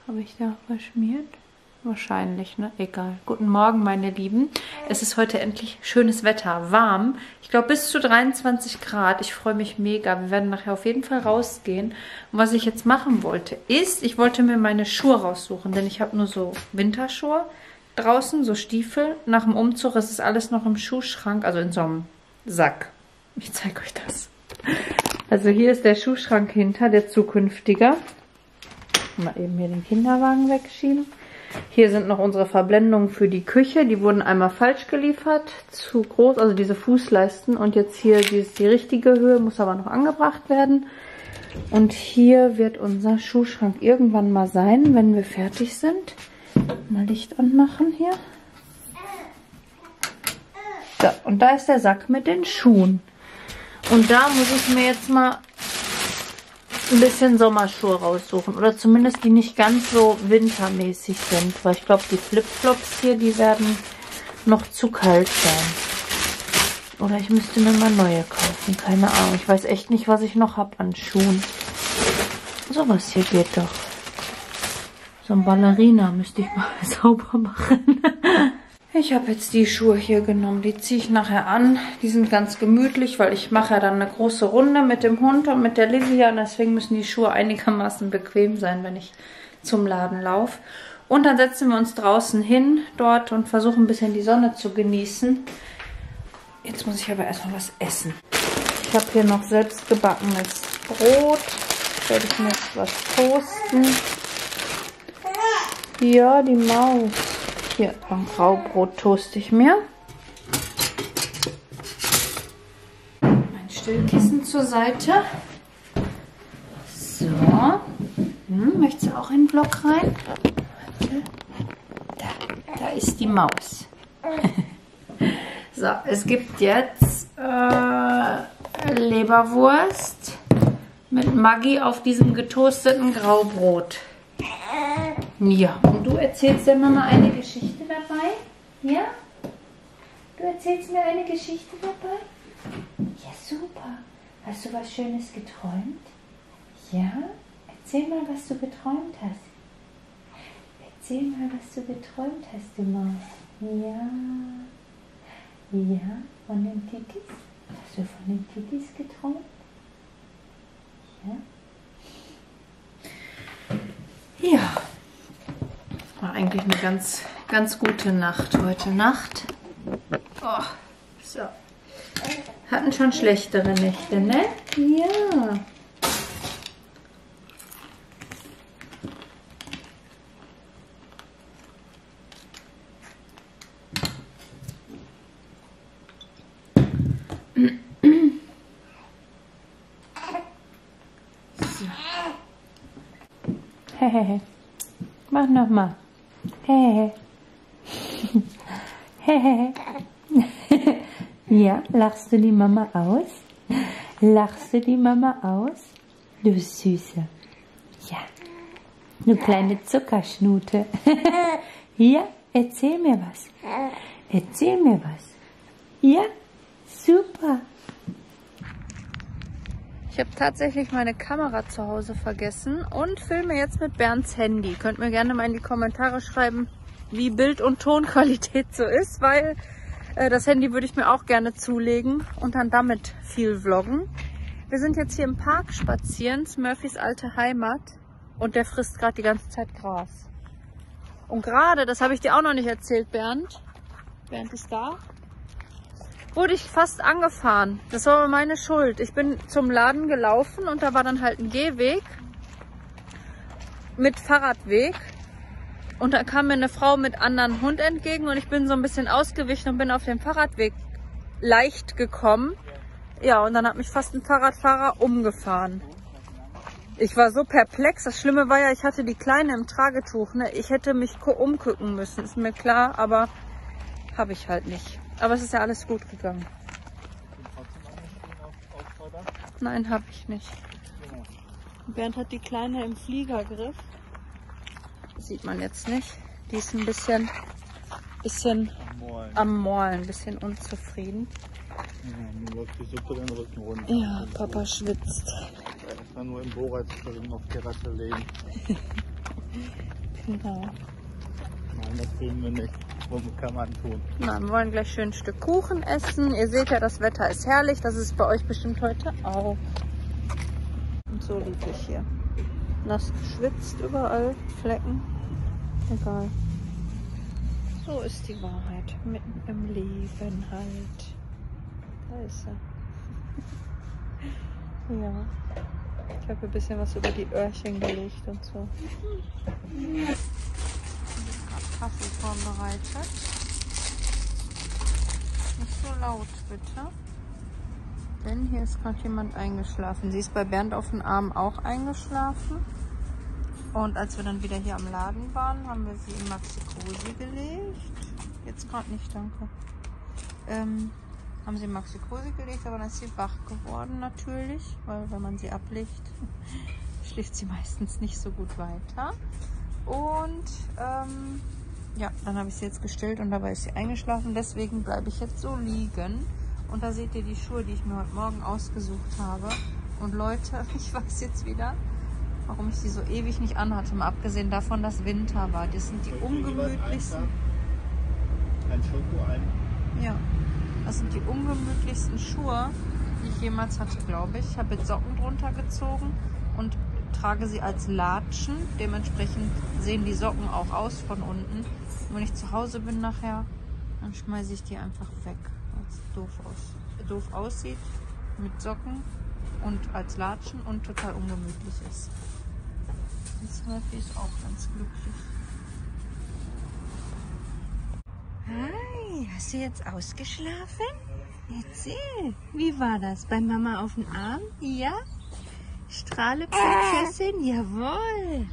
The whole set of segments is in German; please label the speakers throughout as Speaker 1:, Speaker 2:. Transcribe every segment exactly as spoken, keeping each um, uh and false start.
Speaker 1: Habe ich da verschmiert? Wahrscheinlich, ne? Egal. Guten Morgen, meine Lieben. Es ist heute endlich schönes Wetter. Warm. Ich glaube bis zu dreiundzwanzig Grad. Ich freue mich mega. Wir werden nachher auf jeden Fall rausgehen. Und was ich jetzt machen wollte, ist, ich wollte mir meine Schuhe raussuchen. Denn ich habe nur so Winterschuhe draußen, so Stiefel. Nach dem Umzug ist es alles noch im Schuhschrank, also in so einem Sack. Ich zeige euch das. Also hier ist der Schuhschrank hinter, der zukünftige. Mal eben hier den Kinderwagen wegschieben. Hier sind noch unsere Verblendungen für die Küche. Die wurden einmal falsch geliefert, zu groß, also diese Fußleisten. Und jetzt hier, die ist die richtige Höhe, muss aber noch angebracht werden. Und hier wird unser Schuhschrank irgendwann mal sein, wenn wir fertig sind. Mal Licht anmachen hier. So, und da ist der Sack mit den Schuhen. Und da muss ich mir jetzt mal ein bisschen Sommerschuhe raussuchen. Oder zumindest die nicht ganz so wintermäßig sind. Weil ich glaube, die Flipflops hier, die werden noch zu kalt sein. Oder ich müsste mir mal neue kaufen. Keine Ahnung. Ich weiß echt nicht, was ich noch habe an Schuhen. Sowas hier geht doch. So ein Ballerina müsste ich mal sauber machen. Ich habe jetzt die Schuhe hier genommen, die ziehe ich nachher an. Die sind ganz gemütlich, weil ich mache ja dann eine große Runde mit dem Hund und mit der Livia. Und deswegen müssen die Schuhe einigermaßen bequem sein, wenn ich zum Laden laufe. Und dann setzen wir uns draußen hin dort und versuchen ein bisschen die Sonne zu genießen. Jetzt muss ich aber erstmal was essen. Ich habe hier noch selbst gebackenes Brot. Werde ich mir jetzt was toasten. Ja, die Maus. Hier, ein Graubrot toaste ich mir. Mein Stillkissen zur Seite. So. Hm, möchtest du auch in den Vlog rein? Da, da ist die Maus. So, es gibt jetzt äh, Leberwurst mit Maggi auf diesem getoasteten Graubrot. Ja, und du erzählst der Mama eine Geschichte dabei? Ja? Du erzählst mir eine Geschichte dabei? Ja, super. Hast du was Schönes geträumt? Ja? Erzähl mal, was du geträumt hast. Erzähl mal, was du geträumt hast, du Maus. Ja. Ja, von den Titis? Hast du von den Titis geträumt? Ja? Ja, war eigentlich eine ganz, ganz gute Nacht heute Nacht. Oh, so. Hatten schon schlechtere Nächte, ne? Ja. Hehehe. Mach nochmal. Hehehe. Hehehe. Ja, lachst du die Mama aus? Lachst du die Mama aus? Du Süße. Ja. Du kleine Zuckerschnute. Ja, erzähl mir was. Erzähl mir was. Ja, super. Ich habe tatsächlich meine Kamera zu Hause vergessen und filme jetzt mit Bernds Handy. Könnt mir gerne mal in die Kommentare schreiben, wie Bild- und Tonqualität so ist, weil äh, das Handy würde ich mir auch gerne zulegen und dann damit viel vloggen. Wir sind jetzt hier im Park spazieren, Smurfys alte Heimat, und der frisst gerade die ganze Zeit Gras. Und gerade, das habe ich dir auch noch nicht erzählt, Bernd, Bernd ist da, wurde ich fast angefahren. Das war aber meine Schuld. Ich bin zum Laden gelaufen und da war dann halt ein Gehweg mit Fahrradweg. Und da kam mir eine Frau mit anderen Hund entgegen und ich bin so ein bisschen ausgewichen und bin auf den Fahrradweg leicht gekommen. Ja, und dann hat mich fast ein Fahrradfahrer umgefahren. Ich war so perplex. Das Schlimme war ja, ich hatte die Kleine im Tragetuch. Ne? Ich hätte mich umgucken müssen, ist mir klar, aber habe ich halt nicht. Aber es ist ja alles gut gegangen. Nein, habe ich nicht. Bernd hat die Kleine im Fliegergriff. Das sieht man jetzt nicht. Die ist ein bisschen, bisschen am Morlen, ein bisschen unzufrieden.
Speaker 2: Ja, läuft die Suppe den Rücken runter.
Speaker 1: Ja, Papa schwitzt.
Speaker 2: Ich war nur im Bohrholz drin auf Terrasse legen.
Speaker 1: Genau.
Speaker 2: Nein, das filmen wir nicht. Womit kann man tun?
Speaker 1: Na, wir wollen gleich schön ein Stück Kuchen essen. Ihr seht ja, das Wetter ist herrlich. Das ist bei euch bestimmt heute auch. Und so liege ich hier. Nass geschwitzt überall. Flecken. Egal. So ist die Wahrheit. Mitten im Leben halt. Da ist er. Ja. Ich habe ein bisschen was über die Öhrchen gelegt und so. Ich habe Kaffee vorbereitet. Nicht so laut, bitte. Denn hier ist gerade jemand eingeschlafen. Sie ist bei Bernd auf den Arm auch eingeschlafen. Und als wir dann wieder hier am Laden waren, haben wir sie in Maxi-Cosi gelegt. Jetzt gerade nicht, danke. Ähm, haben sie in Maxi-Cosi gelegt, aber dann ist sie wach geworden natürlich. Weil wenn man sie ablegt, schläft sie meistens nicht so gut weiter. Und ähm, ja, dann habe ich sie jetzt gestillt und dabei ist sie eingeschlafen. Deswegen bleibe ich jetzt so liegen. Und da seht ihr die Schuhe, die ich mir heute Morgen ausgesucht habe. Und Leute, ich weiß jetzt wieder, warum ich sie so ewig nicht anhatte. Mal abgesehen davon, dass Winter war. Das sind die ungemütlichsten.
Speaker 2: Ein Schoko, ein.
Speaker 1: Ja, das sind die ungemütlichsten Schuhe, die ich jemals hatte, glaube ich. Ich habe jetzt Socken drunter gezogen und trage sie als Latschen. Dementsprechend sehen die Socken auch aus von unten. Und wenn ich zu Hause bin nachher, dann schmeiße ich die einfach weg, weil es doof, aus, doof aussieht mit Socken und als Latschen und total ungemütlich ist. Die Smurfy ist auch ganz glücklich. Hi, hast du jetzt ausgeschlafen? Erzähl, wie war das? Bei Mama auf dem Arm? Ja? Strahle Prinzessin? Jawohl!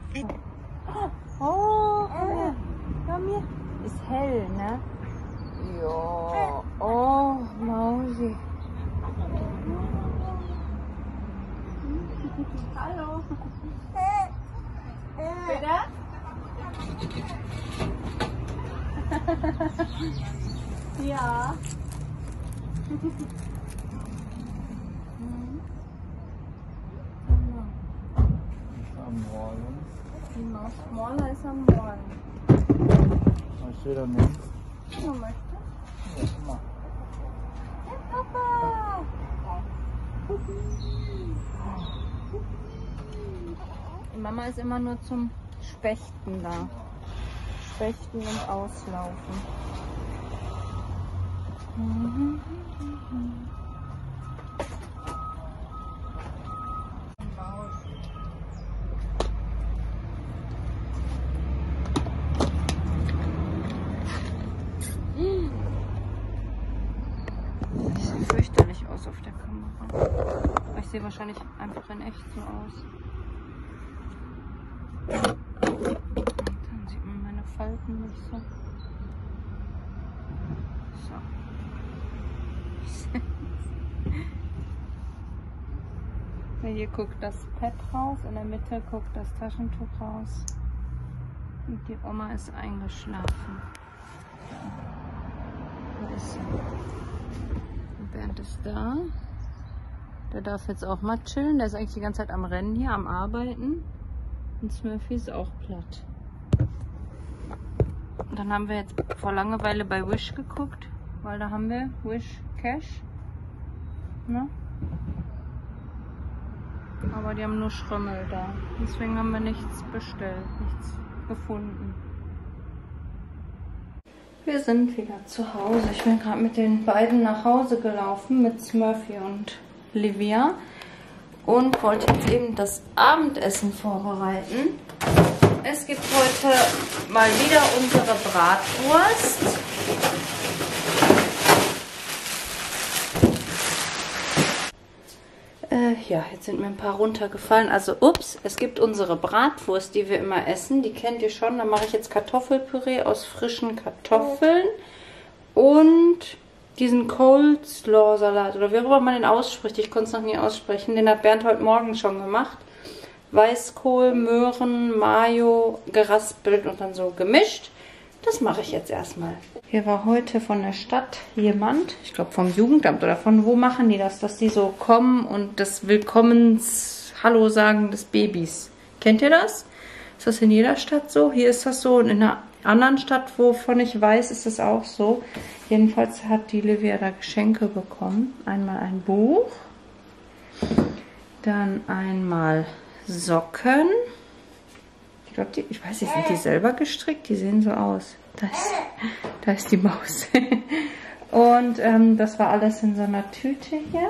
Speaker 1: Oh, ja. Komm hier. Ist hell, ne? Ja. Oh, Mausi. Hallo. Bitte? Ja.
Speaker 2: Am Morgen.
Speaker 1: Die Maus Smaller ist am Morgen.
Speaker 2: Was steht da nun?
Speaker 1: Du möchtest?
Speaker 2: Ja, mach.
Speaker 1: Ja, Papa! Die Mama ist immer nur zum Spechten da. Spechten und Auslaufen. Mhm. Das sieht fürchterlich aus auf der Kamera. Ich sehe wahrscheinlich einfach in echt so aus. Und dann sieht man meine Falten nicht so. So. Hier guckt das Pad raus, in der Mitte guckt das Taschentuch raus. Und die Oma ist eingeschlafen. Wo ist sie? Und Bernd ist da. Der darf jetzt auch mal chillen. Der ist eigentlich die ganze Zeit am Rennen hier, am Arbeiten. Und Smurfy ist auch platt. Und dann haben wir jetzt vor Langeweile bei Wish geguckt, weil da haben wir Wish Cash. Ne? Aber die haben nur Schrömmel da. Deswegen haben wir nichts bestellt, nichts gefunden. Wir sind wieder zu Hause. Ich bin gerade mit den beiden nach Hause gelaufen, mit Smurfy und Livia. Und wollte jetzt eben das Abendessen vorbereiten. Es gibt heute mal wieder unsere Bratwurst. Äh, ja, jetzt sind mir ein paar runtergefallen. Also, ups, es gibt unsere Bratwurst, die wir immer essen. Die kennt ihr schon. Da mache ich jetzt Kartoffelpüree aus frischen Kartoffeln und diesen Coleslaw-Salat oder wie auch immer man den ausspricht. Ich konnte es noch nie aussprechen. Den hat Bernd heute Morgen schon gemacht. Weißkohl, Möhren, Mayo geraspelt und dann so gemischt. Das mache ich jetzt erstmal. Hier war heute von der Stadt jemand, ich glaube vom Jugendamt oder von wo machen die das, dass die so kommen und das Willkommens-Hallo sagen des Babys. Kennt ihr das? Ist das in jeder Stadt so? Hier ist das so und in einer anderen Stadt, wovon ich weiß, ist es auch so. Jedenfalls hat die Livia da Geschenke bekommen. Einmal ein Buch, dann einmal Socken. Ich glaube, die, ich weiß nicht, sind die selber gestrickt? Die sehen so aus. Da ist, da ist die Maus. Und ähm, das war alles in so einer Tüte hier.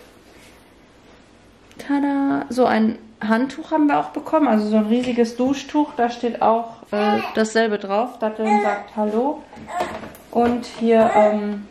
Speaker 1: Tada! So ein Handtuch haben wir auch bekommen, also so ein riesiges Duschtuch. Da steht auch äh, dasselbe drauf. Datteln sagt Hallo. Und hier ähm,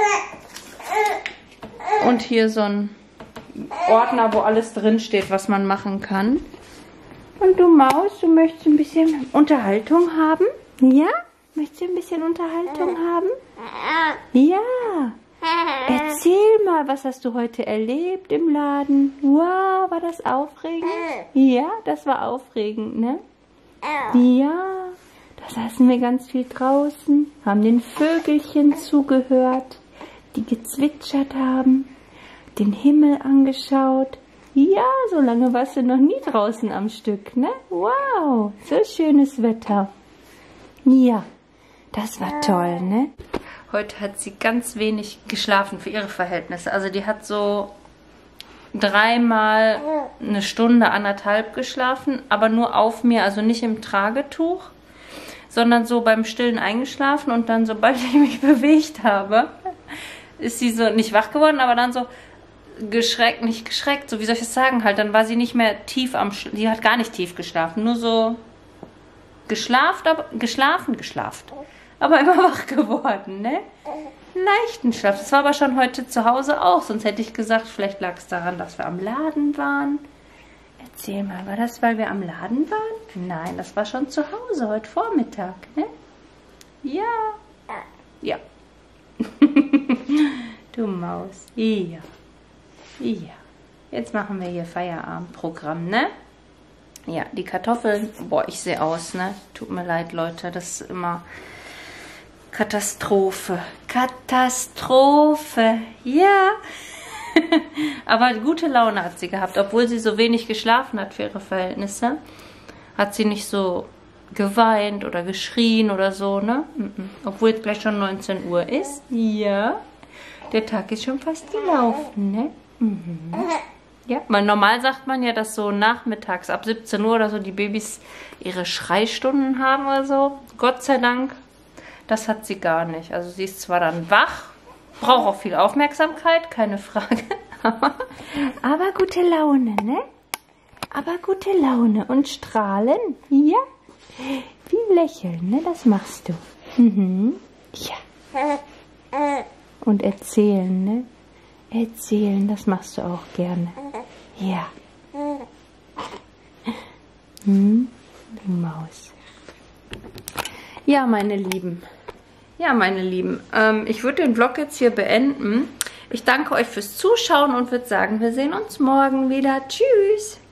Speaker 1: und hier so ein Ordner, wo alles drin steht, was man machen kann. Und du Maus, du möchtest ein bisschen Unterhaltung haben? Ja? Möchtest du ein bisschen Unterhaltung haben? Ja. Erzähl mal, was hast du heute erlebt im Laden? Wow, war das aufregend? Ja, das war aufregend, ne? Ja, da saßen wir ganz viel draußen, haben den Vögelchen zugehört, die gezwitschert haben, den Himmel angeschaut. Ja, so lange warst du noch nie draußen am Stück, ne? Wow, so schönes Wetter. Ja, das war toll, ne? Heute hat sie ganz wenig geschlafen für ihre Verhältnisse. Also die hat so dreimal eine Stunde, anderthalb geschlafen, aber nur auf mir, also nicht im Tragetuch, sondern so beim Stillen eingeschlafen und dann, sobald ich mich bewegt habe, ist sie so nicht wach geworden, aber dann so geschreckt, nicht geschreckt, so wie soll ich das sagen halt, dann war sie nicht mehr tief am Sch sie hat gar nicht tief geschlafen, nur so geschlafen, aber geschlafen, geschlafen. Aber immer wach geworden, ne? Leichten Schlaf. Das war aber schon heute zu Hause auch. Sonst hätte ich gesagt, vielleicht lag es daran, dass wir am Laden waren. Erzähl mal, war das, weil wir am Laden waren? Nein, das war schon zu Hause, heute Vormittag, ne? Ja. Ja. Du Maus. Ja. Ja. Jetzt machen wir hier Feierabendprogramm, ne? Ja, die Kartoffeln. Boah, ich sehe aus, ne? Tut mir leid, Leute. Das ist immer... Katastrophe. Katastrophe. Ja. Aber gute Laune hat sie gehabt. Obwohl sie so wenig geschlafen hat für ihre Verhältnisse, hat sie nicht so geweint oder geschrien oder so, ne? Obwohl jetzt gleich schon neunzehn Uhr ist. Ja. Der Tag ist schon fast gelaufen, ne? Mhm. Ja, weil normal sagt man ja, dass so nachmittags ab siebzehn Uhr oder so die Babys ihre Schreistunden haben oder so. Gott sei Dank. Das hat sie gar nicht. Also sie ist zwar dann wach, braucht auch viel Aufmerksamkeit, keine Frage. Aber gute Laune, ne? Aber gute Laune und strahlen, ja? Wie lächeln, ne? Das machst du. Mhm. Ja. Und erzählen, ne? Erzählen, das machst du auch gerne. Ja. Hm? Du Maus. Ja, meine Lieben. Ja, meine Lieben. Ähm, ich würde den Vlog jetzt hier beenden. Ich danke euch fürs Zuschauen und würde sagen, wir sehen uns morgen wieder. Tschüss.